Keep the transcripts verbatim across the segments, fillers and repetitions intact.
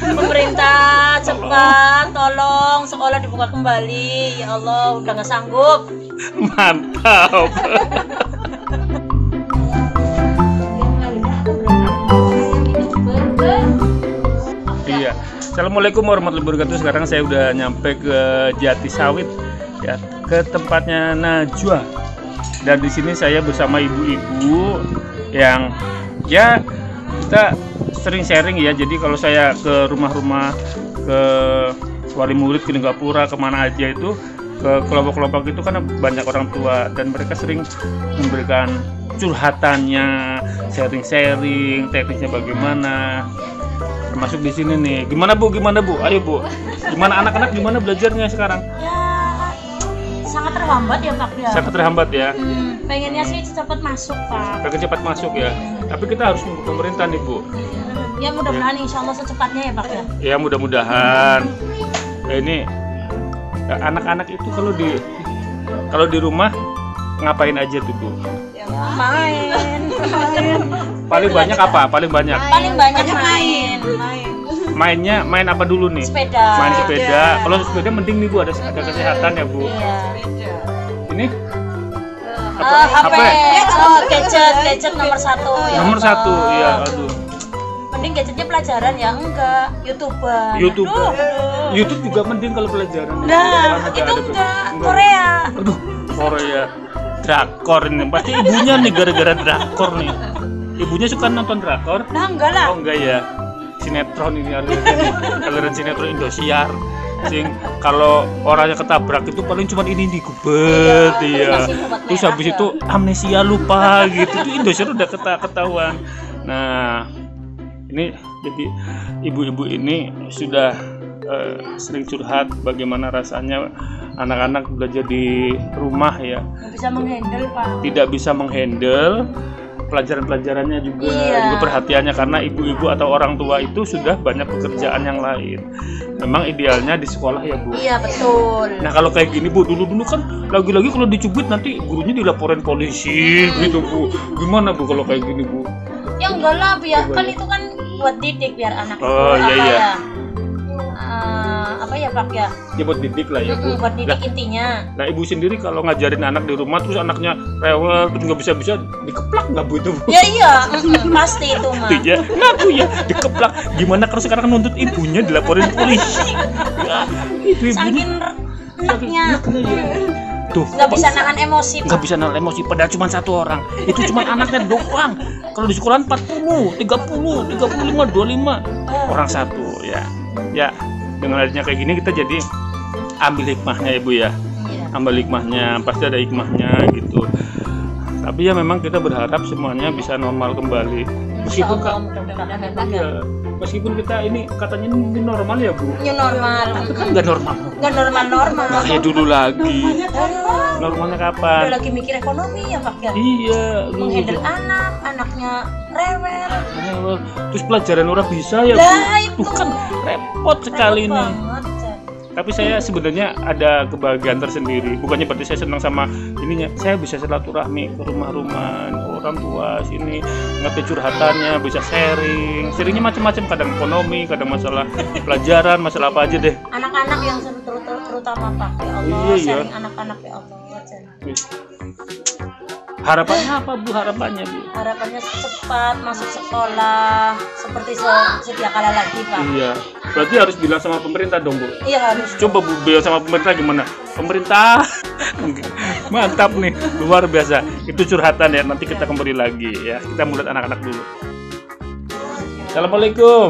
Pemerintah cepat tolong sekolah dibuka kembali. Ya Allah, udah nggak sanggup. Mantap. Iya. Assalamualaikum warahmatullahi wabarakatuh. Sekarang saya udah nyampe ke Jati Sawit ya, ke tempatnya Najwa. Dan di sini saya bersama ibu-ibu yang ya kita sering sharing ya. Jadi kalau saya ke rumah-rumah, ke wali murid, ke Ninggapura, kemana aja itu, ke kelompok-kelompok itu kan banyak orang tua dan mereka sering memberikan curhatannya, sharing-sharing, teknisnya bagaimana. Termasuk di sini nih. Gimana Bu? Gimana Bu? Ayo Bu. Gimana anak-anak gimana belajarnya sekarang? Ya sangat terhambat ya Pak ya. Sangat terhambat ya. Hmm, pengennya sih cepat masuk Pak. Pengen cepat masuk ya. Tapi kita harus nunggu pemerintah nih Bu. Ya mudah-mudahan insya Allah secepatnya ya Pak ya. Ya mudah-mudahan. Nah, ini anak-anak itu kalau di kalau di rumah ngapain aja tuh Bu? Ya, main, main. Paling banyak apa? Paling banyak. Paling banyak main. Main. Mainnya main apa dulu nih? Sepeda. Main sepeda. Kalau sepeda mending nih Bu, ada ada kesehatan ya Bu. Iya. Ini Uh, H P, oh, gadget, gadget nomor satu ya. nomor Allah. satu, ya aduh. Mending gadgetnya pelajaran ya enggak, YouTuber. YouTube. Aduh, aduh. YouTube juga mending kalau pelajaran. Nah, Karena itu ada- enggak, Korea. Aduh, Korea. Drakor ini. Pasti ibunya nih gara-gara drakor nih. Ibunya suka nonton drakor? Nah, enggak lah. Oh enggak ya. Sinetron ini aliran aliran sinetron Indosiar. Sing kalau orangnya ketabrak itu paling cuma ini digubet Iya, ya. masih obat Terus merah habis ya. itu amnesia lupa gitu. Itu Indosiar udah keta- ketahuan. Nah, ini jadi ibu-ibu ini sudah eh, sering curhat bagaimana rasanya anak-anak belajar di rumah ya. Nggak bisa menghandle Pak. Tidak bisa menghandle pelajaran-pelajarannya juga, Iya. juga perhatiannya karena ibu-ibu atau orang tua itu sudah banyak pekerjaan yang lain. Memang idealnya di sekolah ya Bu. Iya betul. Nah kalau kayak gini Bu, dulu-dulu kan lagi-lagi kalau dicubit nanti gurunya dilaporin polisi gitu Bu. Gimana Bu kalau kayak gini Bu? Ya enggak lah, biar kan itu kan buat didik biar anak itu Oh, iya, apa iya. ya? Eh, apa ya Pak ya? Ya buat didik lah ya Bu. Mm-mm, buat didik Nah, intinya. nah ibu sendiri kalau ngajarin anak di rumah terus anaknya rewel terus nggak bisa-bisa dikeplak nggak Bu itu Bu? Ya iya, mm-mm, pasti itu mah. Iya, ngaku ya dikeplak. Gimana kalau sekarang nuntut ibunya dilaporin polisi? Ya, itu ibunya. Saking enaknya. Tuh, Nggak bisa nahan emosi nggak Pak. bisa nahan emosi padahal cuma satu orang. Itu cuma anaknya doang. Kalau di sekolah empat puluh, tiga puluh, tiga puluh lima, dua puluh lima orang satu ya. Ya, dengan adanya kayak gini kita jadi ambil hikmahnya ya Bu ya. Iya. Ambil hikmahnya, pasti ada hikmahnya gitu. Tapi ya memang kita berharap semuanya bisa normal kembali. Meskipun Insya Allah, Kak, mudah-mudahan ya, Pak. ya, meskipun kita ini katanya ini normal ya Bu. New normal. Tapi kan nggak normal. Nggak normal-normal. Nggak kayak dulu lagi. Normalnya Udah kapan? lagi mikir ekonomi ya Pak ya. Iya. Menghandle anak, anaknya rewel. Rewel. Terus pelajaran orang bisa ya Bu. Lah itu. Tuh kan repot sekali Repot nih. banget, Jan. Tapi saya sebenarnya ada kebahagiaan tersendiri. Bukannya berarti saya senang sama ininya. Saya bisa silaturahmi ke rumah-rumah orang tua sini, ngerti curhatannya, bisa sharing. Sharingnya macam-macam, kadang ekonomi, kadang masalah pelajaran, masalah apa aja deh. Anak-anak yang ter- ter- terutama Pak ya Allah, Iya, iya. sharing anak-anak ya Allah. Jan. Wih. Harapannya apa Bu? Harapannya Bu? Harapannya cepat masuk sekolah seperti se- sedia kala lagi Pak. Iya. Berarti harus bilang sama pemerintah dong Bu. Iya harus. Coba Bu bilang sama pemerintah gimana? Pemerintah mantap nih, luar biasa. Itu curhatan ya, nanti kita kembali lagi ya. Kita mulai anak-anak dulu. Assalamualaikum.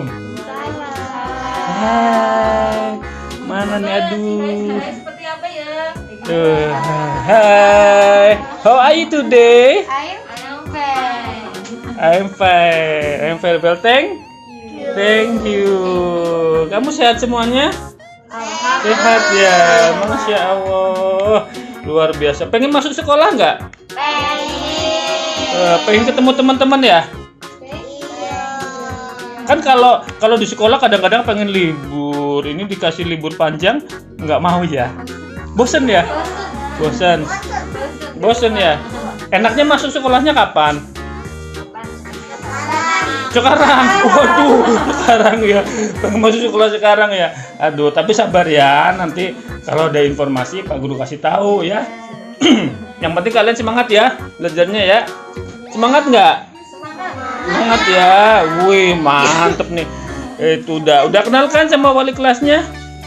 Hai. Mana nih aduh. Seperti apa ya? Uh, hai. How are you today? I'm fine. I'm fine. I'm very well. Thank Thank you. Kamu sehat semuanya? Sehat ya, Masya Allah. Luar biasa. Pengen masuk sekolah nggak? Uh, pengen ketemu teman-teman ya? Kan kalau kalau di sekolah kadang-kadang pengen libur. Ini dikasih libur panjang, nggak mau ya? Bosen ya? Bosen. Bosen ya? Enaknya masuk sekolahnya kapan? Sekarang, waduh, sekarang ya, pengen masuk sekolah sekarang ya. Aduh, tapi sabar ya, nanti kalau ada informasi Pak Guru kasih tahu ya. Yang penting kalian semangat ya, belajarnya ya. Semangat nggak? Semangat ya, wih mantep nih. Itu udah, udah kenal kan sama wali kelasnya?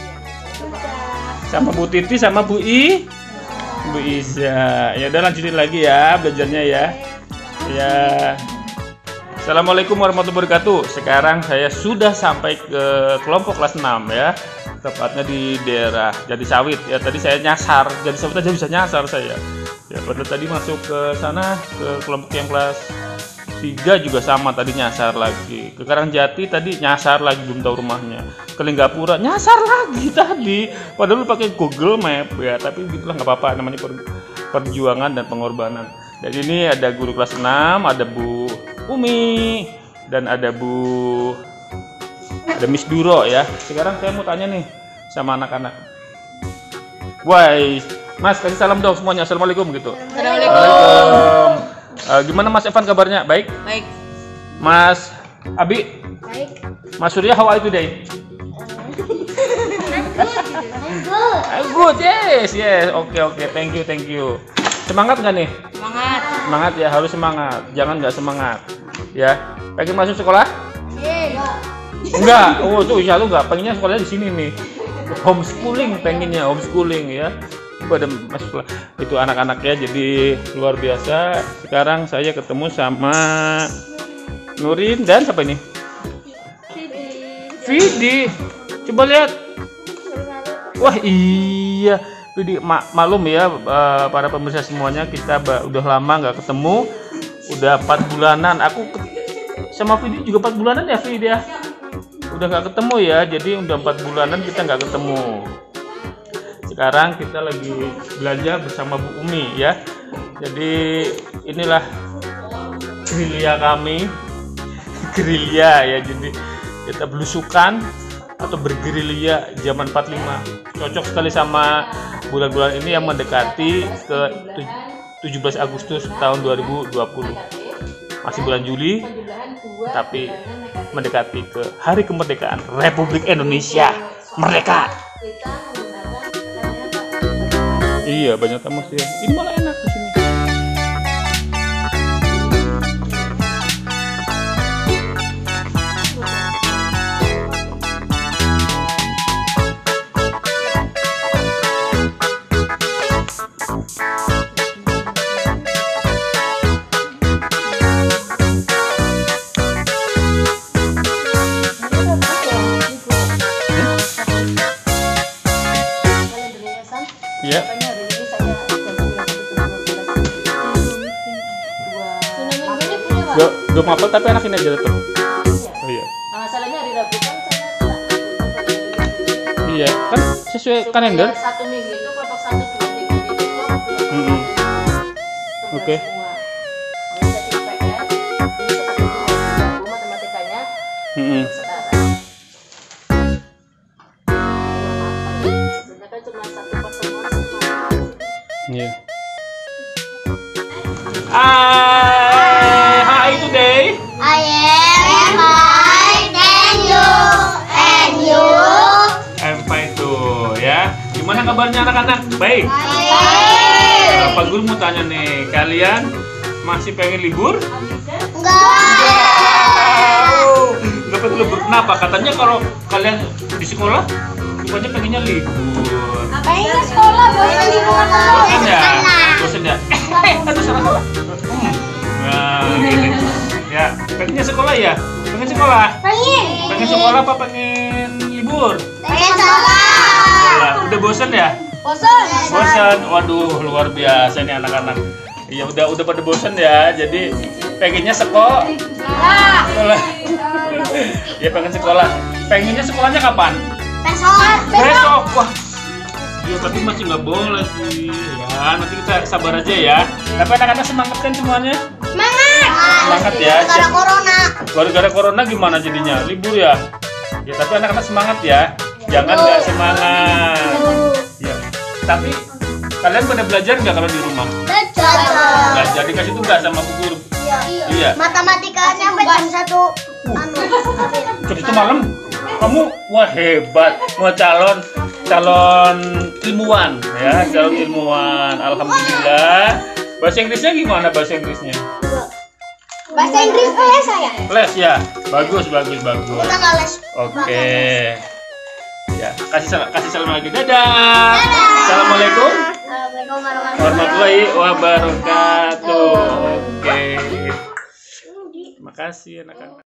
Sama Bu Titi, sama Bu I, Bu Isa. Ya udah lanjutin lagi ya belajarnya ya. Ya. Assalamualaikum warahmatullahi wabarakatuh. Sekarang saya sudah sampai ke kelompok kelas enam ya. Tepatnya di daerah Jadi Sawit ya. Tadi saya nyasar, Jadi Sawit aja bisa nyasar saya. Ya pada tadi masuk ke sana ke kelompok yang kelas tiga juga sama, tadi nyasar lagi. Ke Karangjati tadi nyasar lagi, belum tahu rumahnya. Ke Linggapura nyasar lagi tadi. Padahal pakai Google Map ya, tapi gitulah nggak apa-apa, namanya per perjuangan dan pengorbanan. Dan ini ada guru kelas enam, ada Bu Umi dan ada Bu ada Miss Duro ya. Sekarang saya mau tanya nih sama anak-anak. Woi, Mas kasih salam dong semuanya. Assalamualaikum gitu. Assalamualaikum. Waalaikumsalam. Uh, gimana Mas Evan kabarnya? Baik? Baik. Mas Abi? Baik. Mas Surya, how are you today? I'm good. I'm good, yes, yes. Oke, okay, oke, okay. Thank you, thank you. Semangat nggak nih? Semangat. Semangat ya, harus semangat. Jangan nggak semangat. Ya, pengen masuk sekolah? Iya. Enggak. Oh, tuh Isya tuh nggak. Pengennya sekolahnya di sini nih. Homeschooling pengennya, homeschooling ya. Pada masuk sekolah. Itu anak-anaknya jadi luar biasa. Sekarang saya ketemu sama Nurin dan siapa ini? Vidi. Coba lihat. Wah iya, Vidi ma malum ya uh, para pemirsa semuanya, kita udah lama nggak ketemu, udah empat bulanan. Aku sama Vidi juga empat bulanan ya Vidi ya. Udah nggak ketemu ya, jadi udah empat bulanan kita nggak ketemu. Sekarang kita lagi belajar bersama Bu Umi ya. Jadi inilah gerilya kami, gerilya ya. Jadi kita belusukan atau bergerilya zaman empat puluh lima. Cocok sekali sama bulan-bulan ini yang mendekati ke tujuh belas Agustus tahun dua ribu dua puluh. Masih bulan Juli, tapi mendekati ke Hari Kemerdekaan Republik Indonesia. Merdeka! Iya, banyak tamu sih. Ini malah enak di sini. Ya. Gak, gak apa tapi anak ini aja tetap. Oh iya. Masalahnya hari Rabu kan saya Iya, kan sesuai kalender. satu minggu itu kelompok satu dua tiga itu kelompok dua. Mm -hmm. Oke. Jadi P S ini seperti itu matematikanya Mm -hmm. sekarang. Sebenarnya kan cuma satu pertemuan semua. Iya. Hai, hai today. I am fine, and you, and you. I'm fine tuh ya. Gimana kabarnya anak-anak? Baik. Baik. Pak Guru mau tanya nih, kalian masih pengen libur? Enggak. Nggak pengen libur. Kenapa? Katanya kalau kalian di sekolah, rupanya pengennya libur. Pengen sekolah, bosan di rumah terus. Bosan ya? Bosan ya? Eh, aduh salah salah. Hmm. Nah, gini. Ya, pengennya sekolah ya? Pengen sekolah? Pengen. Pengen sekolah apa pengen libur? Pengen sekolah. Sekolah. Udah bosan ya? Bosan. Bosan. Waduh, luar biasa nih anak-anak. Ya udah udah pada bosan ya. Jadi pengennya sekolah. Sekolah. Ya pengen sekolah. Pengennya sekolahnya kapan? Besok. Besok. Wah. Ya tapi masih nggak boleh sih. Ya nanti kita sabar aja ya. Tapi anak-anak semangat kan semuanya? Semangat. Semangat ya. Gara corona. Gara-gara corona gimana jadinya? Libur ya? Ya tapi anak-anak semangat ya. Jangan nggak semangat. Ya. Tapi kalian pada belajar nggak kalau di rumah? Belajar. Belajar dikasih tugas sama Bu Guru. Iya. Iya. Matematikanya sampai jam satu Jadi itu malam kamu wah hebat, mau calon calon ilmuwan ya, calon ilmuwan. Alhamdulillah. Bahasa Inggrisnya gimana bahasa Inggrisnya? Bahasa Inggris les saya. Les ya, bagus bagus bagus. Kita nggak les. Oke. Ya, kasih salam, kasih salam lagi. Dadah. Assalamualaikum Assalamualaikum warahmatullahi warahmatullahi wabarakatuh. Oke. Terima kasih anak-anak.